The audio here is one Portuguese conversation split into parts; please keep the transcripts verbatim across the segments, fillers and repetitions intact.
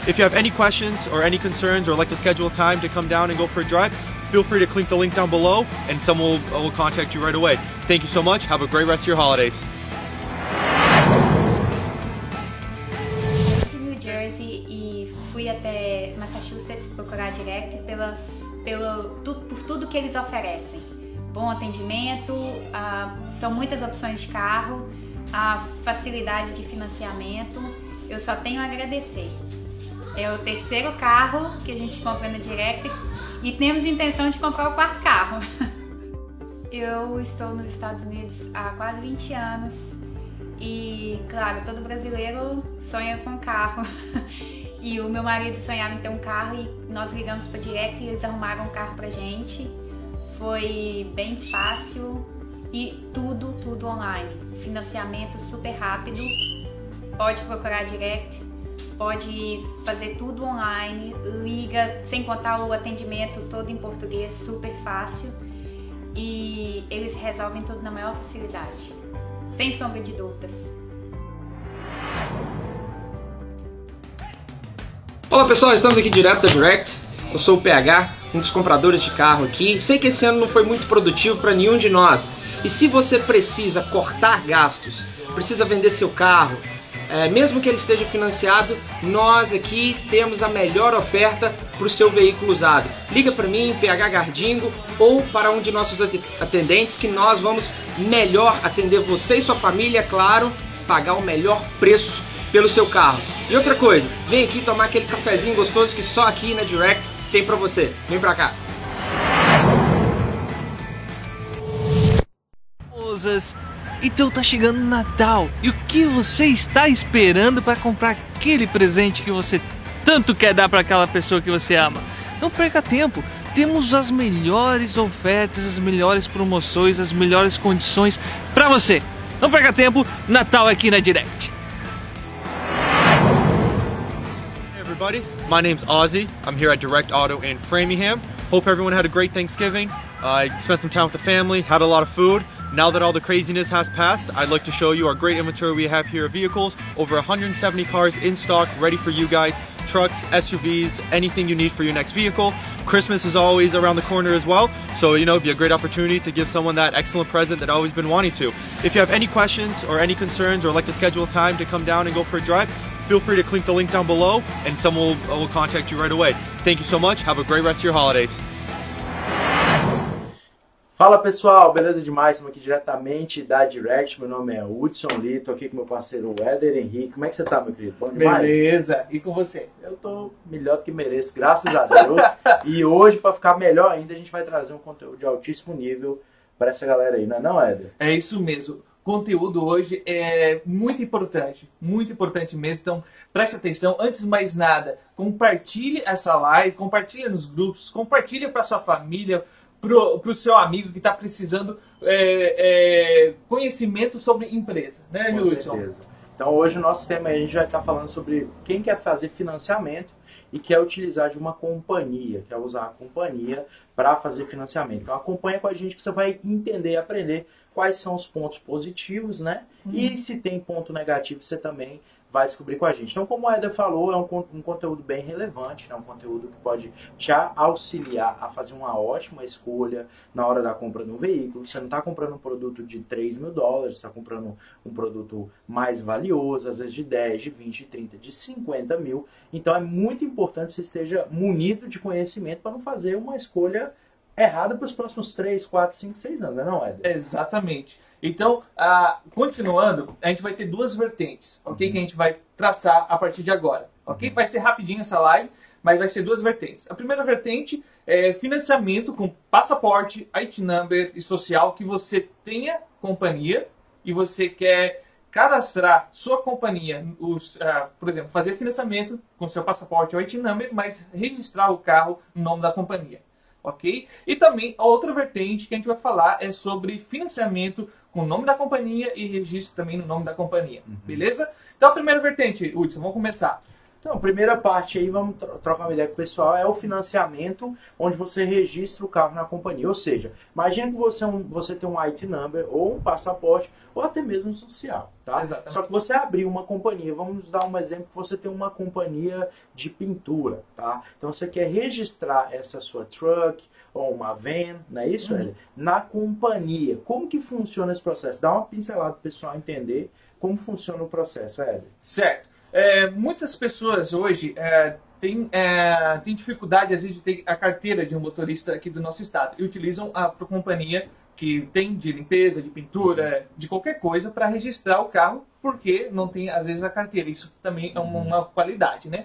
If you have any questions or any concerns or like to schedule a time to come down and go for a drive, feel free to click the link down below and someone will, will contact you right away. Thank you so much. Have a great rest of your holidays. De New Jersey e fui até Massachusetts procurar a Direct pela, pelo, tu, por tudo que eles oferecem. Bom atendimento, ah, são muitas opções de carro, a facilidade de financiamento. Eu só tenho a agradecer. É o terceiro carro que a gente compra na Direct e temos intenção de comprar o quarto carro. Eu estou nos Estados Unidos há quase vinte anos e, claro, todo brasileiro sonha com carro. E o meu marido sonhava em ter um carro e nós ligamos para a Direct e eles arrumaram um carro pra gente. Foi bem fácil e tudo, tudo online. Financiamento super rápido, pode procurar a Direct, pode fazer tudo online, liga, sem contar o atendimento todo em português, super fácil. E eles resolvem tudo na maior facilidade, sem sombra de dúvidas. Olá pessoal, estamos aqui direto da Direct. Eu sou o P H, um dos compradores de carro aqui. Sei que esse ano não foi muito produtivo para nenhum de nós. E se você precisa cortar gastos, precisa vender seu carro, é, mesmo que ele esteja financiado, nós aqui temos a melhor oferta para o seu veículo usado. Liga para mim, P H Gardingo, ou para um de nossos atendentes que nós vamos melhor atender você e sua família, claro, pagar o melhor preço pelo seu carro. E outra coisa, vem aqui tomar aquele cafezinho gostoso que só aqui na Direct tem pra você. Vem pra cá. Então tá chegando o Natal. E o que você está esperando para comprar aquele presente que você tanto quer dar para aquela pessoa que você ama? Não perca tempo. Temos as melhores ofertas, as melhores promoções, as melhores condições para você. Não perca tempo. Natal aqui na Direct. Everybody, my name's Ozzy. I'm here at Direct Auto in Framingham. Hope everyone had a great Thanksgiving. Uh, I spent some time with the family, had a lot of food. Now that all the craziness has passed, I'd like to show you our great inventory we have here of vehicles. Over one hundred seventy cars in stock, ready for you guys. Trucks, S U Vs, anything you need for your next vehicle. Christmas is always around the corner as well, so you know, it'd be a great opportunity to give someone that excellent present that always been wanting to. If you have any questions or any concerns or like to schedule a time to come down and go for a drive, feel free to click the link down below and someone will, will contact you right away. Thank you so much. Have a great rest of your holidays. Fala pessoal, beleza demais? Estamos aqui diretamente da Direct. Meu nome é Hudson Lee, estou aqui com meu parceiro Éder Henrique. Como é que você tá, meu querido? Bom demais? Beleza, e com você? Eu tô melhor do que mereço, graças a Deus. E hoje, para ficar melhor ainda, a gente vai trazer um conteúdo de altíssimo nível para essa galera aí, não é não, Éder? É isso mesmo. Conteúdo hoje é muito importante, muito importante mesmo, então preste atenção. Antes de mais nada, compartilhe essa live, compartilhe nos grupos, compartilhe para sua família, para o seu amigo que está precisando é, é, conhecimento sobre empresa, né, Com Hudson? certeza. Então hoje o nosso tema, a gente vai estar falando sobre quem quer fazer financiamento e quer utilizar de uma companhia, quer usar a companhia para fazer financiamento. Então acompanha com a gente que você vai entender e aprender quais são os pontos positivos, né? Hum. E se tem ponto negativo, você também vai descobrir com a gente. Então, como o Éder falou, é um, um conteúdo bem relevante, né? Um conteúdo que pode te auxiliar a fazer uma ótima escolha na hora da compra do veículo. Você não está comprando um produto de três mil dólares, você está comprando um produto mais valioso, às vezes de dez, de vinte, de trinta, de cinquenta mil. Então, é muito importante que você esteja munido de conhecimento para não fazer uma escolha errada para os próximos três, quatro, cinco, seis anos, não é, Éder? Exatamente. Então, ah, continuando, a gente vai ter duas vertentes, ok? Uhum. Que a gente vai traçar a partir de agora, ok? Uhum. Vai ser rapidinho essa live, mas vai ser duas vertentes. A primeira vertente é financiamento com passaporte, I T number e social, que você tenha companhia e você quer cadastrar sua companhia, os, uh, por exemplo, fazer financiamento com seu passaporte ou I T number, mas registrar o carro no nome da companhia. Ok? E também a outra vertente que a gente vai falar é sobre financiamento com o nome da companhia e registro também no nome da companhia. Uhum. Beleza? Então a primeira vertente, Hudson, vamos começar. Então, a primeira parte aí, vamos tro trocar uma ideia com o pessoal, é o financiamento, onde você registra o carro na companhia. Ou seja, imagina que você, é um, você tem um I T number, ou um passaporte, ou até mesmo um social, tá? Exatamente. Só que você abriu uma companhia, vamos dar um exemplo que você tem uma companhia de pintura, tá? Então, você quer registrar essa sua truck, ou uma van, não é isso, Uhum. Éder? Na companhia. Como que funciona esse processo? Dá uma pincelada para o pessoal entender como funciona o processo, Éder. Certo. É, muitas pessoas hoje é, têm, é, têm dificuldade, às vezes, de ter a carteira de um motorista aqui do nosso estado e utilizam a pro- companhia que tem de limpeza, de pintura, de qualquer coisa para registrar o carro, porque não tem, às vezes, a carteira. Isso também é uma, uma qualidade, né?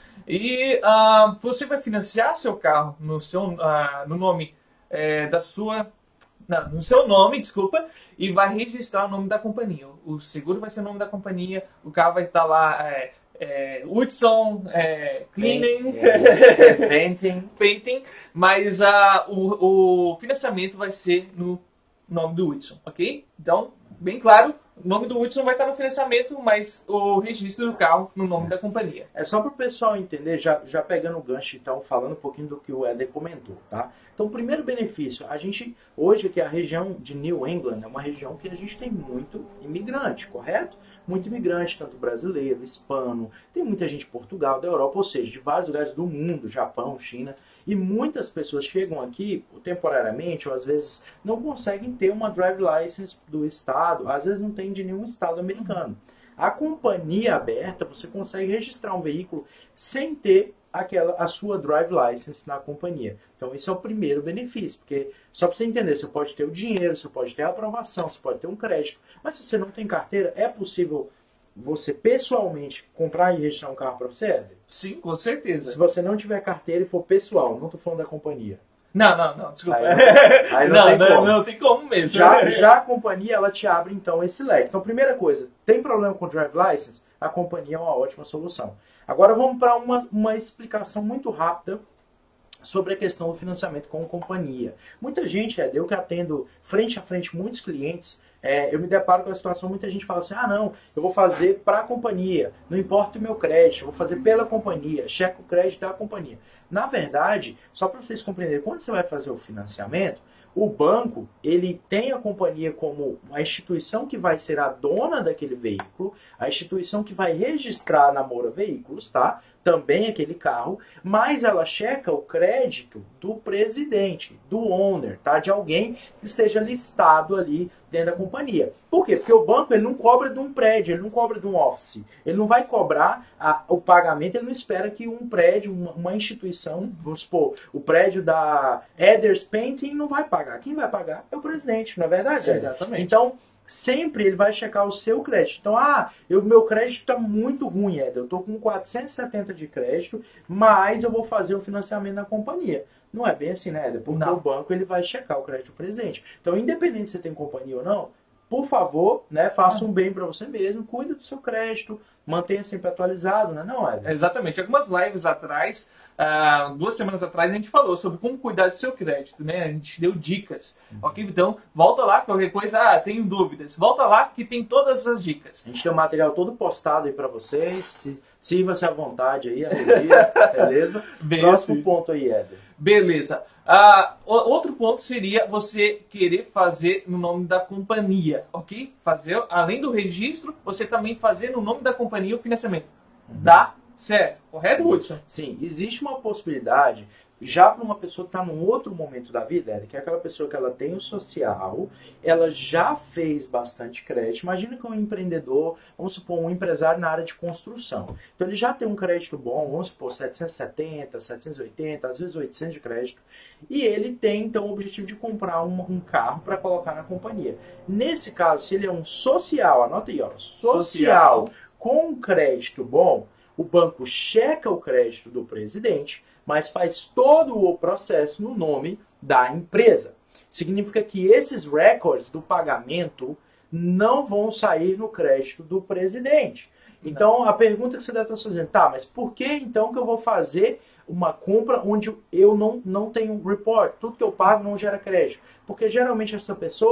E ah, você vai financiar seu carro no, seu, ah, no nome é, da sua... Não, no seu nome, desculpa, e vai registrar o nome da companhia. O seguro vai ser o nome da companhia, o carro vai estar lá, é, é, Hudson, é, Cleaning, É, painting. Painting, mas ah, o, o financiamento vai ser no nome do Hudson, ok? Então, bem claro, o nome do Hudson vai estar no financiamento, mas o registro do carro no nome da companhia. É só para o pessoal entender, já, já pegando o gancho, então, falando um pouquinho do que o Éder comentou, tá? Então, o primeiro benefício, a gente, hoje aqui a região de New England é uma região que a gente tem muito imigrante, correto? Muito imigrante, tanto brasileiro, hispano, tem muita gente de Portugal, da Europa, ou seja, de vários lugares do mundo, Japão, China, e muitas pessoas chegam aqui temporariamente, ou às vezes não conseguem ter uma drive license do estado, às vezes não tem de nenhum estado americano. A companhia aberta, você consegue registrar um veículo sem ter aquela, a sua drive license na companhia. Então, esse é o primeiro benefício, porque só para você entender, você pode ter o dinheiro, você pode ter a aprovação, você pode ter um crédito, mas se você não tem carteira, é possível você pessoalmente comprar e registrar um carro para você, Éder? Sim, com certeza. Se você não tiver carteira e for pessoal, não estou falando da companhia. Não, não, não, desculpa. Aí não- aí não não, tem não, como. não tem como mesmo. Já, já a companhia, ela te abre, então, esse leque. Então, primeira coisa, tem problema com o Drive License? A companhia é uma ótima solução. Agora, vamos para uma, uma explicação muito rápida sobre a questão do financiamento com a companhia. Muita gente, é, eu que atendo frente a frente muitos clientes, é, eu me deparo com a situação, muita gente fala assim, ah não, eu vou fazer para a companhia, não importa o meu crédito, eu vou fazer pela companhia, cheque o crédito da companhia. Na verdade, só para vocês compreenderem, quando você vai fazer o financiamento, o banco, ele tem a companhia como a instituição que vai ser a dona daquele veículo, a instituição que vai registrar na Moura Veículos, tá? Também aquele carro, mas ela checa o crédito do presidente, do owner, tá? De alguém que esteja listado ali dentro da companhia. Por quê? Porque o banco ele não cobra de um prédio, ele não cobra de um office. Ele não vai cobrar a, o pagamento, ele não espera que um prédio, uma, uma instituição, vamos supor, o prédio da Eders Painting não vai pagar. Quem vai pagar é o presidente, não é verdade? É, Eder? exatamente. Então, sempre ele vai checar o seu crédito. Então, ah, o meu crédito está muito ruim, Eder. Eu estou com quatrocentos e setenta de crédito, mas eu vou fazer o financiamento na companhia. Não é bem assim, né, Eder? Porque Não. o banco ele vai checar o crédito do presidente. Então, independente se você tem companhia ou não, por favor, né, faça um bem para você mesmo, cuide do seu crédito, mantenha sempre atualizado, né, não, Eder? Exatamente. Algumas lives atrás, ah, duas semanas atrás, a gente falou sobre como cuidar do seu crédito, né? A gente deu dicas, ok? Então, volta lá, qualquer coisa, ah, tenho dúvidas. Volta lá que tem todas as dicas. A gente tem o material todo postado aí para vocês, se, sirva-se à vontade aí, alegria, beleza? Bem Próximo assim. ponto aí, Eder. Beleza. Ah, o- outro ponto seria você querer fazer no nome da companhia, ok? Fazer, além do registro, você também fazer no nome da companhia o financiamento. Dá certo, correto, Hudson? Sim, existe uma possibilidade, já para uma pessoa que está num outro momento da vida, Eder, que é aquela pessoa que ela tem o social, ela já fez bastante crédito. Imagina que é um empreendedor, vamos supor, um empresário na área de construção. Então ele já tem um crédito bom, vamos supor, setecentos e setenta, setecentos e oitenta, às vezes oitocentos de crédito, e ele tem então o objetivo de comprar um, um carro para colocar na companhia. Nesse caso, se ele é um social, anota aí, ó, social, Social. com um crédito bom, o banco checa o crédito do presidente, mas faz todo o processo no nome da empresa. Significa que esses records do pagamento não vão sair no crédito do presidente. Então, a pergunta que você deve estar fazendo, tá, mas por que então que eu vou fazer uma compra onde eu não, não tenho report? Tudo que eu pago não gera crédito. Porque geralmente essa pessoa,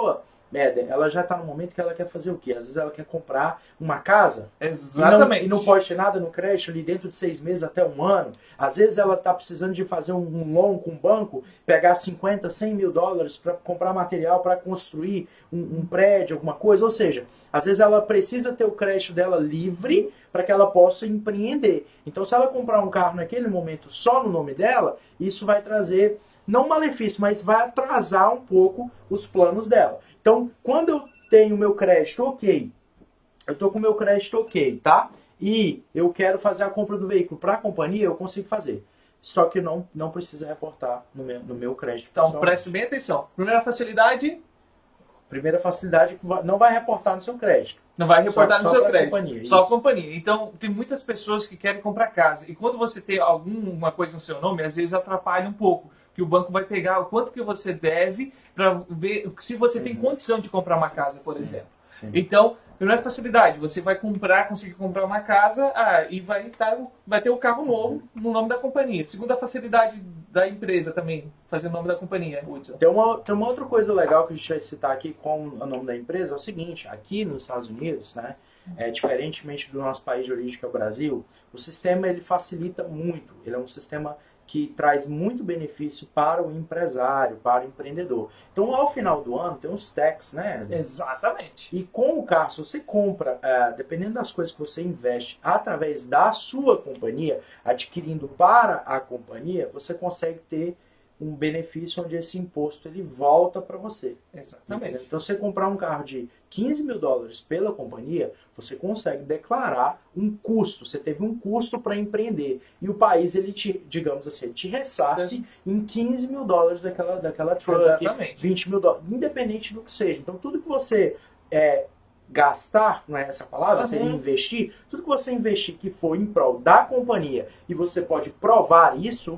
Éder, ela já está no momento que ela quer fazer o quê? Às vezes ela quer comprar uma casa. Exatamente. E não, e não pode ter nada no crédito ali dentro de seis meses até um ano. Às vezes ela está precisando de fazer um, um loan com um banco, pegar cinquenta, cem mil dólares para comprar material para construir um, um prédio, alguma coisa. Ou seja, às vezes ela precisa ter o crédito dela livre para que ela possa empreender. Então, se ela comprar um carro naquele momento só no nome dela, isso vai trazer, não malefício, mas vai atrasar um pouco os planos dela. Então, quando eu tenho meu crédito ok, eu estou com meu crédito ok, tá? E eu quero fazer a compra do veículo para a companhia, eu consigo fazer. Só que não, não precisa reportar no meu, no meu crédito. Então, pessoal. preste bem atenção. Primeira facilidade... Primeira facilidade que não vai reportar no seu crédito. Não vai reportar Só- no só seu pra crédito. companhia, Só a isso. companhia. Então, tem muitas pessoas que querem comprar casa. E quando você tem alguma coisa no seu nome, às vezes atrapalha um pouco. Que o banco vai pegar o quanto que você deve para ver se você tem condição de comprar uma casa, por Sim. exemplo. Sim. Então, primeira facilidade, você vai comprar, conseguir comprar uma casa ah, e vai, tá, vai ter o carro novo no nome da companhia. Segunda facilidade da empresa também, fazer o nome da companhia, Hudson. Tem uma, tem uma outra coisa legal que a gente vai citar aqui com o nome da empresa, é o seguinte, aqui nos Estados Unidos, né, é, diferentemente do nosso país de origem, que é o Brasil, o sistema ele facilita muito, ele é um sistema que traz muito benefício para o empresário, para o empreendedor. Então, ao final do ano, tem uns tax, né? Exatamente. E com o carro, se você compra, é, dependendo das coisas que você investe através da sua companhia, adquirindo para a companhia, você consegue ter um benefício onde esse imposto ele volta para você. Exatamente. Entendeu? Então, se você comprar um carro de quinze mil dólares pela companhia, você consegue declarar um custo. Você teve um custo para empreender. E o país, ele te, digamos assim, te ressarce em quinze mil dólares daquela, daquela truck, Exatamente. vinte mil dólares, independente do que seja. Então, tudo que você é, gastar, não é essa palavra, Uhum. seria investir, tudo que você investir que for em prol da companhia e você pode provar isso,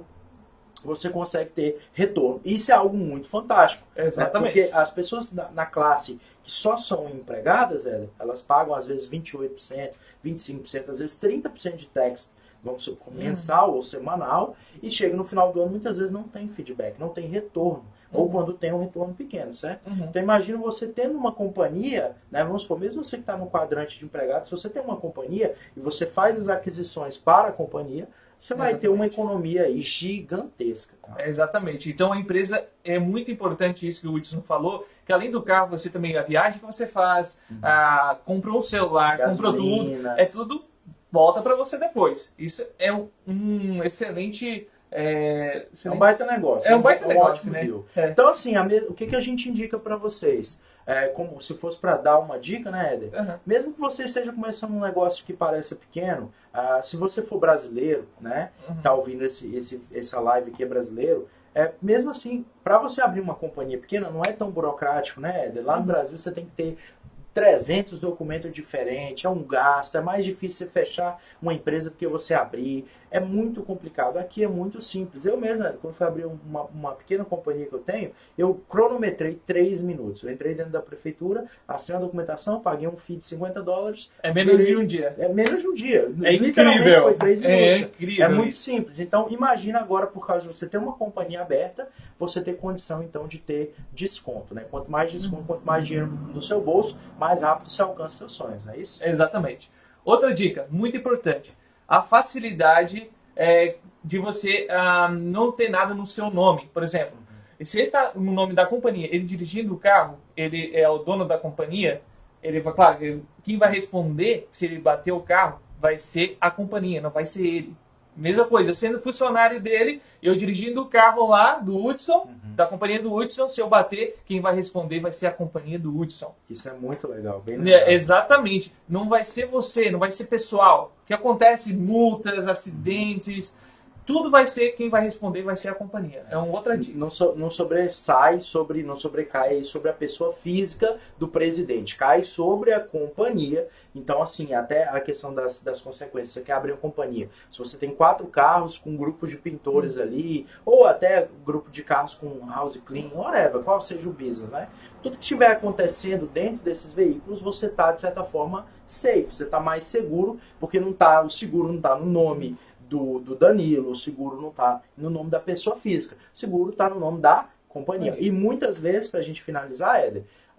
você consegue ter retorno. Isso é algo muito fantástico. né? Exatamente. Porque as pessoas na, na classe que só são empregadas, Éder, elas pagam às vezes vinte e oito por cento, vinte e cinco por cento, às vezes trinta por cento de tax, vamos supor, mensal ou semanal, e chega no final do ano, muitas vezes não tem feedback, não tem retorno. Ou quando tem um retorno pequeno, certo? Uhum. Então imagina você tendo uma companhia, né, vamos supor, mesmo você que está no quadrante de empregados, se você tem uma companhia e você faz as aquisições para a companhia, você vai ter uma economia aí gigantesca. Tá? É, exatamente. Então a empresa é muito importante isso que o Hudson falou, que além do carro, você também a viagem que você faz, ah, comprou um celular, comprou tudo, Gasolina. é tudo volta para você depois. Isso é um, um excelente, é, É um excelente- baita negócio. É um baita negócio, ótimo né? deal. É. Então, assim, a me- o que, que a gente indica para vocês? É, como se fosse para dar uma dica, né, Éder? Aham. Mesmo que você esteja começando um negócio que pareça pequeno, ah, se você for brasileiro, né, Uhum. tá ouvindo esse, esse, essa live aqui é brasileiro, é, mesmo assim, para você abrir uma companhia pequena, não é tão burocrático, né, Éder? Lá no Uhum. Brasil você tem que ter trezentos documentos diferentes, é um gasto, é mais difícil você fechar uma empresa do que você abrir, é muito complicado. Aqui é muito simples. Eu mesmo, né, quando fui abrir uma, uma pequena companhia que eu tenho, eu cronometrei três minutos. Eu entrei dentro da prefeitura, assinei a documentação, paguei um fee de cinquenta dólares. É menos de virei- um dia. É menos de um dia. É Literalmente incrível. foi três minutos. É incrível É muito isso. simples. Então, imagina agora, por causa de você ter uma companhia aberta, você ter condição, então, de ter desconto, né? Quanto mais desconto, quanto mais dinheiro no seu bolso, mais rápido você alcança seus sonhos, não é isso? Exatamente. Outra dica, muito importante. A facilidade é, de você ah, não ter nada no seu nome. Por exemplo, se ele está no nome da companhia, ele dirigindo o carro, ele é o dono da companhia, ele vai, claro, ele- quem vai responder se ele bater o carro vai ser a companhia, não vai ser ele. Mesma coisa, eu sendo funcionário dele, eu dirigindo o carro lá do Hudson, da companhia do Hudson, se eu bater, quem vai responder vai ser a companhia do Hudson. Isso é muito legal, bem legal. É, exatamente. Não vai ser você, não vai ser pessoal. O que acontece, multas, acidentes, tudo vai ser, quem vai responder vai ser a companhia. É uma outra dica. Não, so- não sobressai sobre, não sobrecai sobre a pessoa física do presidente, cai sobre a companhia. Então, assim, até a questão das, das consequências. Você quer abrir uma companhia. Se você tem quatro carros com grupos de pintores ali, ou até grupo de carros com house clean, whatever, qual seja o business, né? Tudo que estiver acontecendo dentro desses veículos, você está, de certa forma, safe. Você está mais seguro, porque não tá, o seguro não está no nome do, do Danilo, o seguro não está no nome da pessoa física. O seguro está no nome da companhia. E muitas vezes, para a gente finalizar, Éder,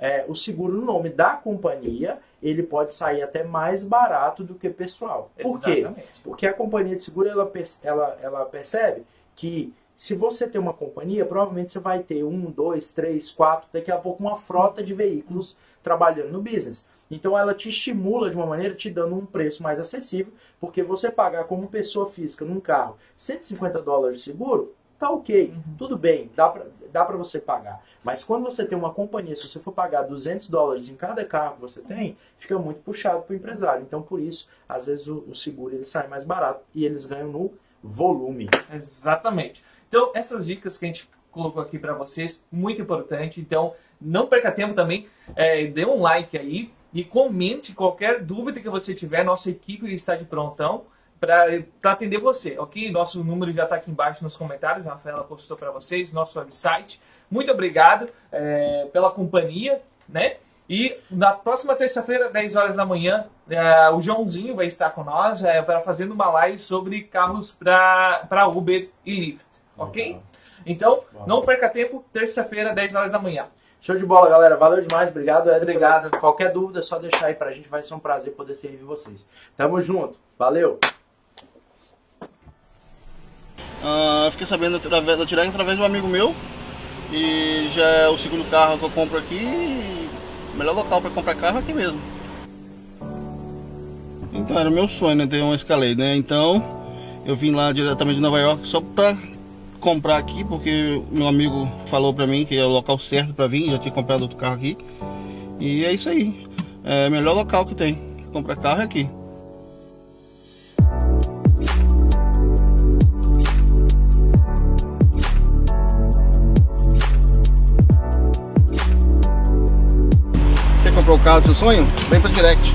é, o seguro no nome da companhia, ele pode sair até mais barato do que pessoal. Por quê? Porque a companhia de seguro, ela, ela, ela percebe que se você tem uma companhia, provavelmente você vai ter um, dois, três, quatro, daqui a pouco uma frota de veículos trabalhando no business. Então ela te estimula de uma maneira, te dando um preço mais acessível, porque você pagar como pessoa física num carro cento e cinquenta dólares de seguro, tá ok, uhum. tudo bem, dá pra, dá pra você pagar. Mas quando você tem uma companhia, se você for pagar duzentos dólares em cada carro que você tem, fica muito puxado pro empresário. Então por isso, às vezes o, o seguro ele sai mais barato e eles ganham no volume. Exatamente. Então essas dicas que a gente colocou aqui para vocês, muito importante. Então não perca tempo também, é, dê um like aí e comente qualquer dúvida que você tiver. Nossa equipe está de prontão para atender você, ok? Nosso número já está aqui embaixo nos comentários, a Rafaela postou para vocês, nosso website. Muito obrigado é, pela companhia, né? E na próxima terça-feira, dez horas da manhã, é, o Joãozinho vai estar com nós é, para fazendo uma live sobre carros para Uber e Lyft, ok? Uhum. Então, uhum. não perca tempo, terça-feira, dez horas da manhã. Show de bola, galera. Valeu demais. Obrigado, Ed. Obrigado. Qualquer dúvida é só deixar aí pra gente. Vai ser um prazer poder servir vocês. Tamo junto. Valeu. Uh, fiquei sabendo através da Direct através de um amigo meu. E já é o segundo carro que eu compro aqui. E o melhor local para comprar carro é aqui mesmo. Então era meu sonho, né? Ter um Escalade, né? Então eu vim lá diretamente de Nova York só pra comprar aqui, porque meu amigo falou pra mim que é o local certo pra vir. Já tinha comprado outro carro aqui. E é isso aí. É o melhor local que tem. Comprar carro é aqui. Quer comprar o carro do seu sonho? Vem pra Direct.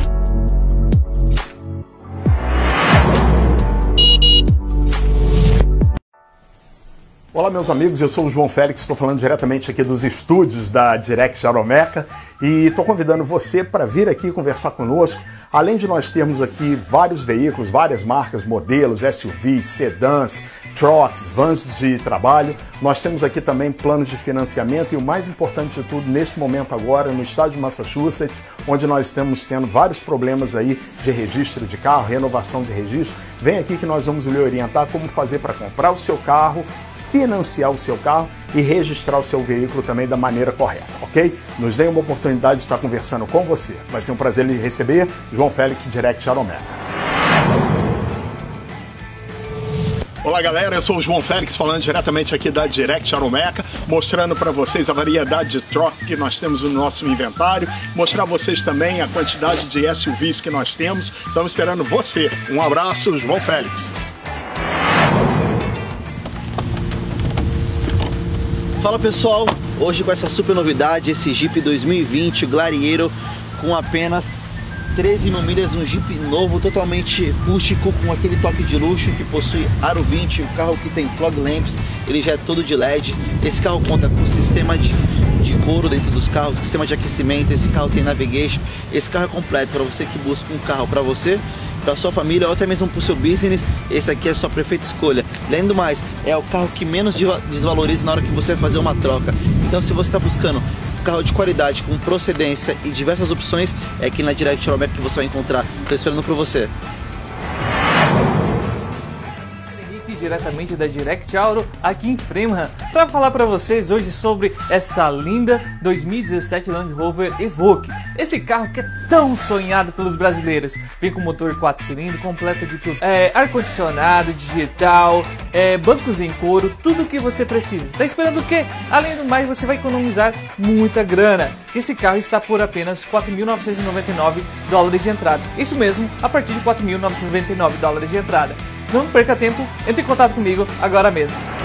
Olá meus amigos, eu sou o João Félix, estou falando diretamente aqui dos estúdios da Direct Aromeca e estou convidando você para vir aqui conversar conosco. Além de nós termos aqui vários veículos, várias marcas, modelos, S U Vs, sedãs, trucks, vans de trabalho, nós temos aqui também planos de financiamento e o mais importante de tudo, nesse momento agora, no estado de Massachusetts, onde nós estamos tendo vários problemas aí de registro de carro, renovação de registro, vem aqui que nós vamos lhe orientar como fazer para comprar o seu carro, financiar o seu carro e registrar o seu veículo também da maneira correta, ok? Nos dê uma oportunidade de estar conversando com você. Vai ser um prazer lhe receber. João Félix, Direct Aromeca. Olá galera, eu sou o João Félix falando diretamente aqui da Direct Aromeca, mostrando para vocês a variedade de truck que nós temos no nosso inventário, mostrar a vocês também a quantidade de S U Vs que nós temos. Estamos esperando você. Um abraço, João Félix. Fala pessoal, hoje com essa super novidade, esse Jeep dois mil e vinte Gladiator com apenas treze mil milhas, um Jeep novo, totalmente rústico, com aquele toque de luxo que possui aro vinte, o carro que tem fog lamps, ele já é todo de L E D. Esse carro conta com sistema de, de couro dentro dos carros, sistema de aquecimento, esse carro tem navigation, esse carro é completo para você que busca um carro para você, para sua família ou até mesmo para o seu business. Esse aqui é a sua perfeita escolha. Além do mais, é o carro que menos desvaloriza na hora que você vai fazer uma troca. Então se você está buscando um carro de qualidade, com procedência e diversas opções, é aqui na Direct Aromeca que você vai encontrar. Estou esperando por você. Diretamente da Direct Auto aqui em Framingham para falar para vocês hoje sobre essa linda dois mil e dezessete Land Rover Evoque. Esse carro que é tão sonhado pelos brasileiros. Vem com motor quatro cilindros, completa de tudo, é, ar-condicionado, digital, é, bancos em couro, tudo o que você precisa. Tá esperando o quê? Além do mais, você vai economizar muita grana. Esse carro está por apenas quatro mil novecentos e noventa e nove dólares de entrada. Isso mesmo, a partir de quatro mil novecentos e noventa e nove dólares de entrada. Não perca tempo, entre em contato comigo agora mesmo.